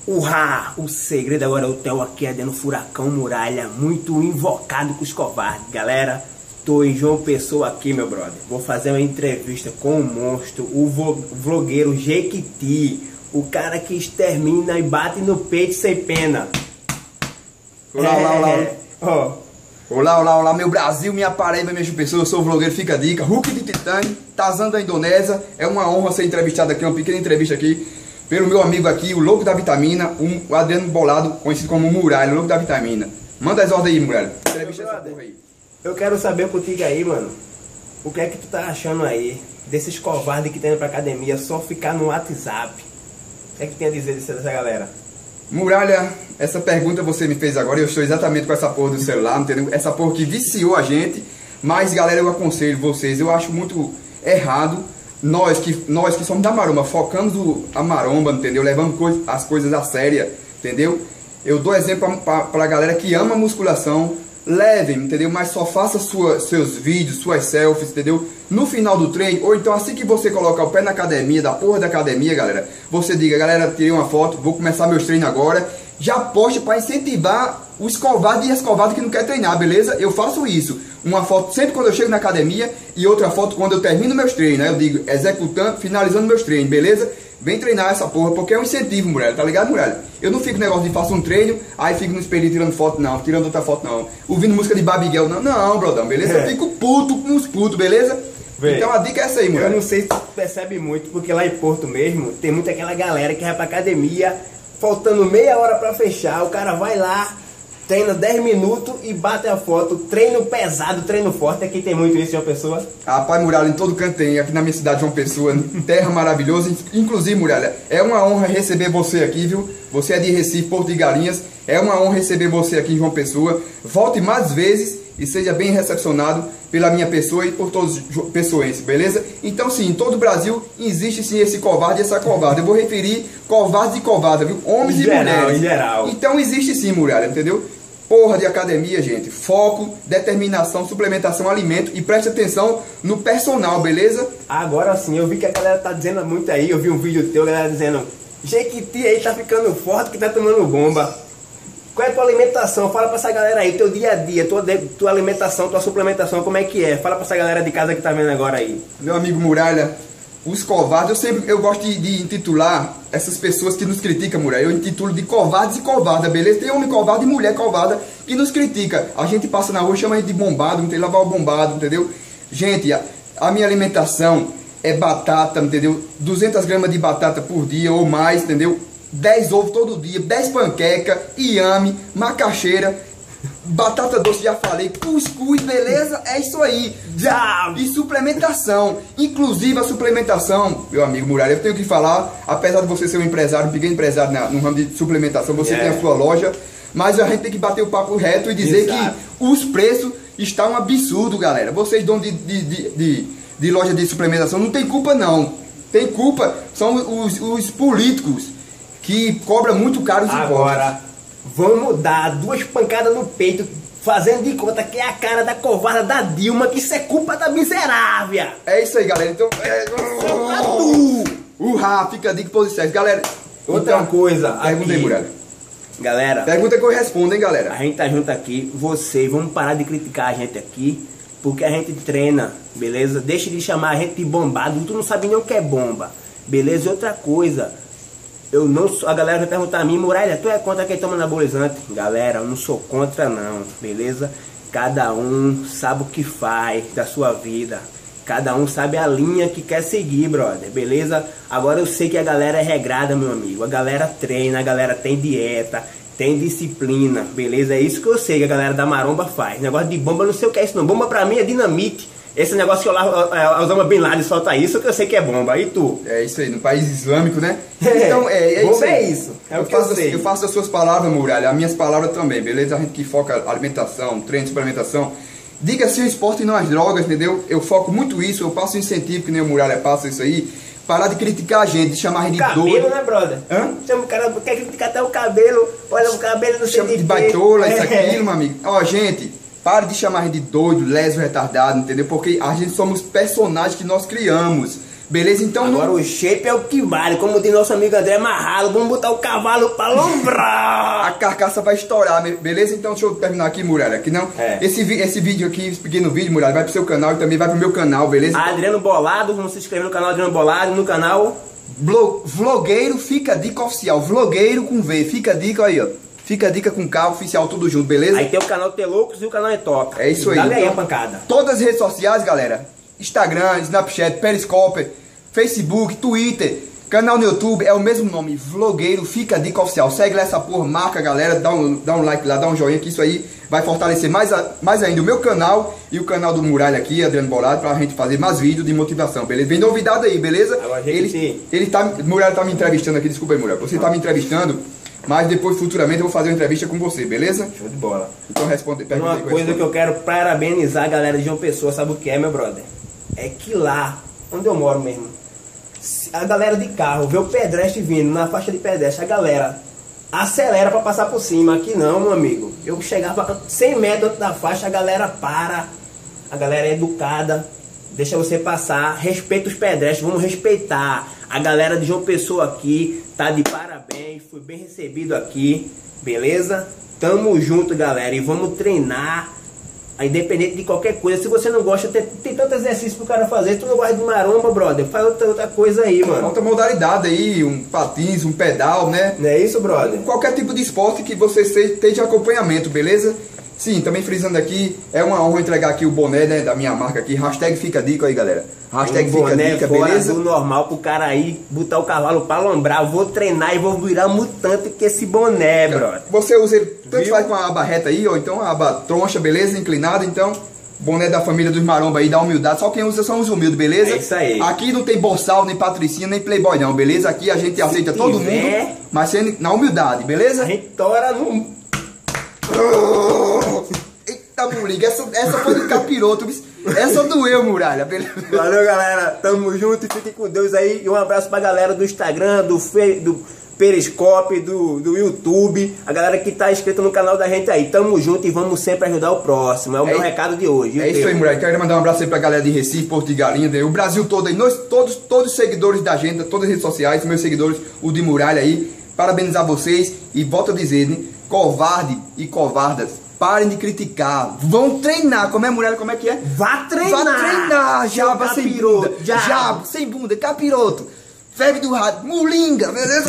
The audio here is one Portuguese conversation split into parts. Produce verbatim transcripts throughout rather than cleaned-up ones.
Urra! O segredo agora é o Theo aqui é dentro do Furacão Muralha, muito invocado com os covardes. Galera, tô em João Pessoa aqui, meu brother. Vou fazer uma entrevista com o monstro, o vlogueiro Jequiti, o cara que extermina e bate no peito sem pena. Olá, é, olá, olá. É. Oh. Olá, olá, olá, meu Brasil, minha Paraíba, minha João Pessoa, eu sou o vlogueiro Fica a Dica, Hulk de Titânio, Tarzan da Indonésia. É uma honra ser entrevistado aqui, uma pequena entrevista aqui, pelo meu amigo aqui, o Louco da Vitamina, o Adriano Bolado, conhecido como Muralha, o Louco da Vitamina. Manda as ordens aí, Muralha. Entrevista essa porra aí. Eu quero saber contigo aí, mano, o que é que tu tá achando aí, desses covardes que tem indo pra academia, só ficar no WhatsApp? O que é que tem a dizer dessa galera? Muralha, essa pergunta você me fez agora, eu estou exatamente com essa porra do celular, entendeu? Essa porra que viciou a gente, mas galera, eu aconselho vocês, eu acho muito errado, nós que, nós que somos da maromba, focamos o, a maromba, entendeu? Levamos coi as coisas a séria, entendeu? Eu dou exemplo pra, pra, pra galera que ama musculação, levem, entendeu? Mas só faça sua, seus vídeos, suas selfies, entendeu? No final do treino, ou então assim que você colocar o pé na academia, da porra da academia, galera, você diga, galera, tirei uma foto, vou começar meus treinos agora, já poste para incentivar os covardes e as covardes que não querem treinar, beleza? Eu faço isso, uma foto sempre quando eu chego na academia e outra foto quando eu termino meus treinos, né? Eu digo, executando, finalizando meus treinos, beleza? Vem treinar essa porra, porque é um incentivo, Muralha, tá ligado, Muralha? Eu não fico no negócio de faço um treino, aí fico no espelho tirando foto, não, tirando outra foto, não. Ouvindo música de Babiguel, não, não, brodão, beleza? É. Eu fico puto com os putos, beleza? Vê, então a dica é essa aí, Muralha. Eu não sei se tu percebe muito, porque lá em Porto mesmo, tem muita aquela galera que vai pra academia, faltando meia hora pra fechar, o cara vai lá, treina dez minutos e bate a foto, treino pesado, treino forte. Aqui tem muito isso, João Pessoa? Rapaz, Muralha, em todo canto tem, aqui na minha cidade, João Pessoa, terra maravilhosa. Inclusive, Muralha, é uma honra receber você aqui, viu? Você é de Recife, Porto de Galinhas, é uma honra receber você aqui em João Pessoa. Volte mais vezes e seja bem recepcionado pela minha pessoa e por todos os pessoenses, beleza? Então sim, em todo o Brasil existe sim esse covarde e essa covarde. Eu vou referir covardes e covardas, viu? Homens em e geral, mulheres. Em geral. Então existe sim, Muralha, entendeu? Porra de academia, gente. Foco, determinação, suplementação, alimento e preste atenção no personal, beleza? Agora sim, eu vi que a galera tá dizendo muito aí, eu vi um vídeo teu, a galera dizendo Jequiti aí tá ficando forte que tá tomando bomba. Qual é a tua alimentação? Fala pra essa galera aí, teu dia a dia, tua, tua alimentação, tua suplementação, como é que é? Fala pra essa galera de casa que tá vendo agora aí. Meu amigo Muralha, os covardes, eu sempre eu gosto de, de intitular essas pessoas que nos criticam, Muralha. Eu intitulo de covardes e covarda, beleza? Tem homem covarde e mulher covarda que nos critica. A gente passa na rua, chama a gente de bombado, não tem que lavar o bombado, entendeu? Gente, a, a minha alimentação é batata, entendeu? duzentas gramas de batata por dia ou mais, entendeu? dez ovos todo dia, dez panqueca, inhame, macaxeira, batata doce, já falei, cuscuz, beleza? É isso aí. Já. E suplementação. Inclusive a suplementação, meu amigo Muralha, eu tenho que falar, apesar de você ser um empresário, um pequeno empresário na, no ramo de suplementação, você yeah. tem a sua loja, mas a gente tem que bater o papo reto e dizer Exato. que os preços estão um absurdo, galera. Vocês donos de, de, de, de, de loja de suplementação, não tem culpa não. Tem culpa, são os, os políticos que cobra muito caro os impostos. Agora, vamos dar duas pancadas no peito, fazendo de conta que é a cara da covarda da Dilma, que isso é culpa da miserável. É isso aí, galera. Então, é... Urra, fica a dica posição. Galera, outra então, coisa, pergunta aí, Muralha. Galera, pergunta que eu respondo, hein, galera. A gente tá junto aqui, vocês, vamos parar de criticar a gente aqui, porque a gente treina, beleza? Deixa de chamar a gente de bombado, tu não sabe nem o que é bomba, beleza? E outra coisa, eu não sou, a galera vai perguntar a mim, Muralha, tu é contra quem toma anabolizante? Galera, eu não sou contra não, beleza? Cada um sabe o que faz da sua vida. Cada um sabe a linha que quer seguir, brother, beleza? Agora eu sei que a galera é regrada, meu amigo. A galera treina, a galera tem dieta, tem disciplina, beleza? É isso que eu sei que a galera da maromba faz. Negócio de bomba, eu não sei o que é isso não. Bomba pra mim é dinamite. Esse negócio que eu lá, Osama Bin Laden solta isso, que eu sei que é bomba. E tu? É isso aí, no país islâmico, né? É, então, é, é bomba isso aí. é isso. É eu, o que faço, eu sei. Eu faço as suas palavras, Muralha, as minhas palavras também, beleza? A gente que foca alimentação, treino, suplementação. Diga sim o esporte e não as drogas, entendeu? Eu foco muito isso, eu passo incentivo, que nem o Muralha passa isso aí. Parar de criticar a gente, de chamar a gente de cabelo, doido. Né, brother? Hã? Chama o cara, quer criticar até o cabelo, olha o cabelo, não sei Chama de baitola, isso, aquilo, meu amigo. Ó, gente, pare de chamar a gente de doido, leso, retardado, entendeu? Porque a gente somos personagens que nós criamos. beleza? Então Agora não... o shape é o que vale, como diz nosso amigo André Marralo, vamos botar o cavalo pra lombrar. A carcaça vai estourar, beleza? Então deixa eu terminar aqui, Muralha, que não... É. Esse, esse vídeo aqui, esse pequeno vídeo, Muralha, vai pro seu canal e também vai pro meu canal, beleza? Então, Adriano Bolado, vamos se inscrever no canal Adriano Bolado, no canal... Blo... Vlogueiro Fica a Dica Oficial, Vlogueiro com V, Fica a Dica aí, ó. Fica a Dica com K, oficial, tudo junto, beleza? Aí tem o canal Teloucos e o canal Etoca. É isso aí. Dá-lhe aí a Então, pancada. todas as redes sociais, galera. Instagram, Snapchat, Periscope, Facebook, Twitter, canal no YouTube, é o mesmo nome, Vlogueiro Fica a Dica Oficial. Segue lá essa porra, marca a galera, dá um, dá um like lá, dá um joinha, que isso aí vai fortalecer mais, a, mais ainda o meu canal e o canal do Muralha aqui, Adriano Bolado, pra gente fazer mais vídeos de motivação, beleza? Vem novidade aí, beleza? Agora, gente, ele, sim. ele tá, Muralha tá me entrevistando aqui, desculpa aí, Muralha, você tá me entrevistando, mas depois, futuramente, eu vou fazer uma entrevista com você, beleza? Show de bola. Então responde, pergunta Uma aí, coisa responde. que eu quero parabenizar a galera de João Pessoa, sabe o que é, meu brother? É que lá, onde eu moro mesmo, se a galera de carro vê o pedestre vindo na faixa de pedestre, a galera acelera pra passar por cima. Aqui não, meu amigo. Eu chegava cem metros antes da faixa, a galera para, a galera é educada, deixa você passar, respeita os pedestres, vamos respeitar. A galera de João Pessoa aqui tá de parabéns, fui bem recebido aqui, beleza? Tamo junto, galera, e vamos treinar, independente de qualquer coisa. Se você não gosta, tem, tem tanto exercício pro cara fazer. Se tu não gosta de maromba, brother, faz outra, outra coisa aí, mano. Outra modalidade aí, um patins, um pedal, né? Não é isso, brother? Qualquer tipo de esporte que você esteja acompanhamento, beleza? Sim, também frisando aqui, é uma honra entregar aqui o boné, né, da minha marca aqui. Hashtag Fica a Dica aí, galera. Hashtag Um Fica a boné Dica, fora beleza? do normal pro cara aí botar o cavalo pra lombrar. Eu vou treinar e vou virar mutante com esse boné, brother. Você usa ele, tanto Viu? faz com a aba reta aí, ou então a aba troncha, beleza? Inclinada, então... Boné da família dos maromba aí, dá humildade. Só quem usa são os humildes, beleza? É isso aí. Aqui não tem boçal, nem patricinha, nem playboy não, beleza? Aqui a gente aceita todo tiver- mundo, mas sendo na humildade, beleza? A gente tora no... Eita, Muriga, essa, essa foi de capiroto, bicho. Essa doeu, Muralha, beleza? Valeu, galera. Tamo junto e fiquem com Deus aí. E um abraço pra galera do Instagram, do, Fe... do Periscope, do, do YouTube. A galera que tá inscrita no canal da gente aí. Tamo junto e vamos sempre ajudar o próximo. É o É meu isso- recado de hoje. E o É isso teu? aí, Muralha. Quero mandar um abraço aí pra galera de Recife, Porto de Galinha, né? O Brasil todo aí, nós, todos, todos os seguidores da agenda, todas as redes sociais, meus seguidores, o de Muralha aí. Parabenizar vocês e volto a dizer, né? Covarde e covardas, parem de criticar. Vão treinar. Como é, Muralha? Como é que é? Vá treinar! Vá treinar, jaba sem capiroto, bunda. jabo. Jabo sem bunda, capiroto. Febre do rato, mulinga, beleza?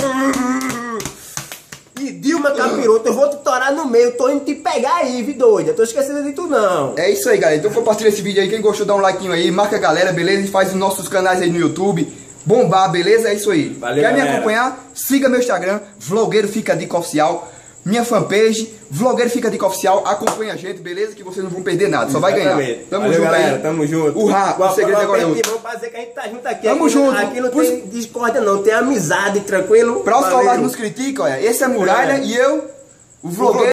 E Dilma Capiroto, eu vou te torar no meio. Tô indo te pegar aí, vi doida. Tô esquecendo de tu não. É isso aí, galera. Então compartilha esse vídeo aí. Quem gostou, dá um like aí. Marca a galera, beleza? E faz os nossos canais aí no YouTube. Bombar, beleza? É isso aí. Valeu, Quer me galera. acompanhar? Siga meu Instagram, Vlogueiro Fica a Dica Oficial. Minha fanpage, Vlogueiro Fica a Dica Oficial. Acompanha a gente, beleza? Que vocês não vão perder nada. Só vai ganhar. Exatamente. Tamo Valeu, junto galera. aí. Tamo junto. Urra, o segredo agora é outro. outro. Vamos fazer que a gente tá junto aqui. Tamo aqui, junto. Aqui não Pus- tem discórdia não, tem amizade, tranquilo? Pra os Valeu. covardes nos criticam, olha. Esse é Muralha É. e eu, o Vlogueiro.